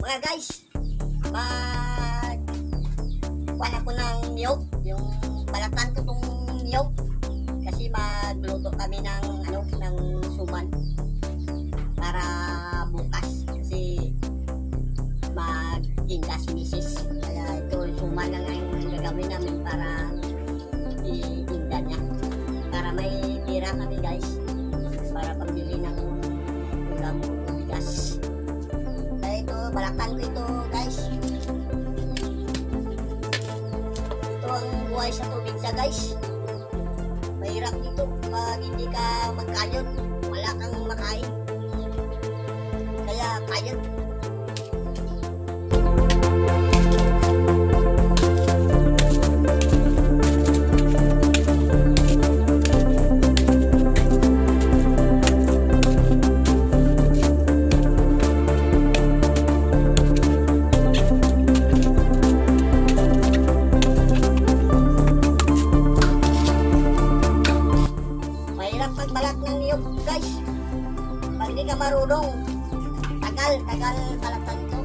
Mga guys, mag kuha ko ng niyog, yung balatan ko tong niyog kasi magluto kami ng ng suman para bukas kasi magtinda si misis, kaya ito suman na ngayon gagawin namin para itinda niya para may tira kami guys, para pambili ng ulam o bigas. Kaya ito, balatan ko ito guys. Ito ang buhay sa tubig siya guys. Mahirap dito pag hindi ka magkayod, wala kang makain, kaya kayod. Pagbalat ng niyog guys, pag hindi ka marunong, tagal balatan ito.